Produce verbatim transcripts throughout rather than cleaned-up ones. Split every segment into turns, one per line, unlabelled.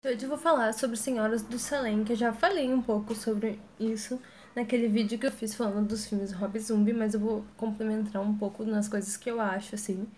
Hoje eu vou falar sobre Senhoras do Salem, que eu já falei um pouco sobre isso naquele vídeo que eu fiz falando dos filmes do Rob Zombie, mas eu vou complementar um pouco nas coisas que eu acho, assim,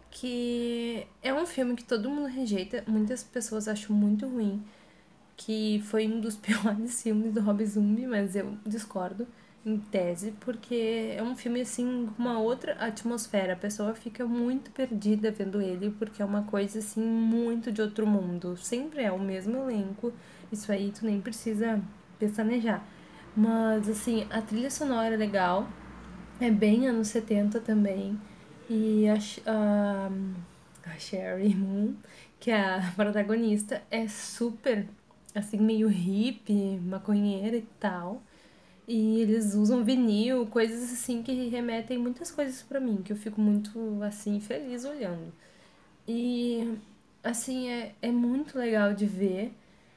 que é um filme que todo mundo rejeita, muitas pessoas acham muito ruim, que foi um dos piores filmes do Rob Zombie, mas eu discordo em tese, porque é um filme assim com uma outra atmosfera. A pessoa fica muito perdida vendo ele, porque é uma coisa assim muito de outro mundo. Sempre é o mesmo elenco. Isso aí tu nem precisa pestanejar. Mas assim, a trilha sonora é legal, é bem anos setenta também. E a, a, a Sherry Moon, que é a protagonista, é super, assim, meio hippie, maconheira e tal. E eles usam vinil, coisas assim que remetem muitas coisas pra mim, que eu fico muito, assim, feliz olhando. E, assim, é, é muito legal de ver.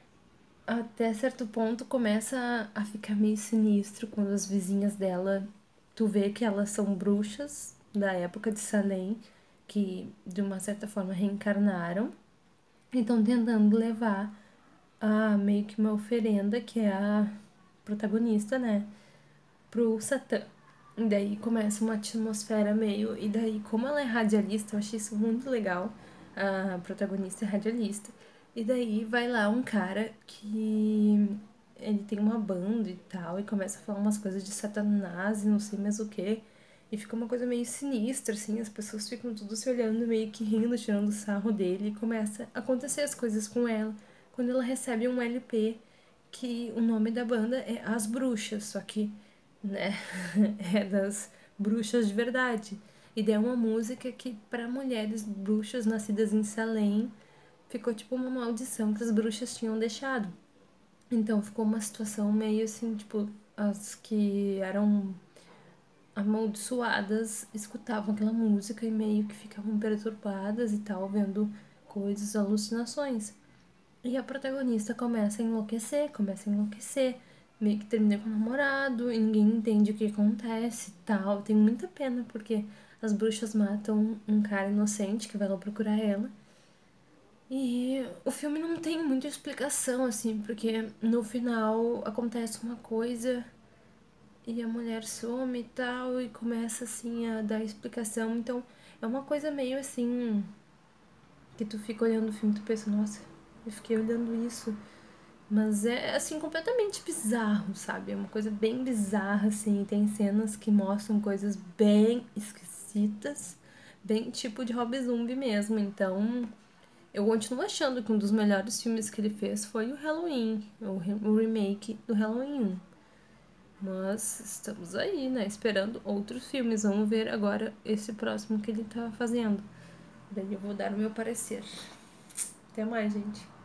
Até certo ponto começa a ficar meio sinistro quando as vizinhas dela, tu vê que elas são bruxas da época de Salem, que de uma certa forma reencarnaram e estão tentando levar a meio que uma oferenda, que é a protagonista, né, pro Satã. E daí começa uma atmosfera meio. E daí, como ela é radialista, eu achei isso muito legal. A protagonista é radialista. E daí vai lá um cara que ele tem uma banda e tal, e começa a falar umas coisas de Satanás e não sei mais o que. E fica uma coisa meio sinistra, assim, as pessoas ficam tudo se olhando, meio que rindo, tirando sarro dele, e começa a acontecer as coisas com ela. Quando ela recebe um L P, que o nome da banda é As Bruxas, só que, né, é das bruxas de verdade. E daí é uma música que, para mulheres bruxas nascidas em Salem, ficou tipo uma maldição que as bruxas tinham deixado. Então ficou uma situação meio assim, tipo, as que eram amaldiçoadas escutavam aquela música e meio que ficavam perturbadas e tal, vendo coisas, alucinações. E a protagonista começa a enlouquecer, começa a enlouquecer, meio que termina com o namorado e ninguém entende o que acontece e tal. Tem muita pena porque as bruxas matam um cara inocente que vai lá procurar ela. E o filme não tem muita explicação, assim, porque no final acontece uma coisa e a mulher some e tal, e começa assim a dar explicação. Então é uma coisa meio assim que tu fica olhando o filme e tu pensa, nossa, eu fiquei olhando isso. Mas é assim completamente bizarro, sabe? É uma coisa bem bizarra, assim. Tem cenas que mostram coisas bem esquisitas, bem tipo de Rob Zombie mesmo. Então eu continuo achando que um dos melhores filmes que ele fez foi o Halloween, o remake do Halloween um. Mas estamos aí, né? Esperando outros filmes. Vamos ver agora esse próximo que ele tá fazendo. Daí eu vou dar o meu parecer. Até mais, gente.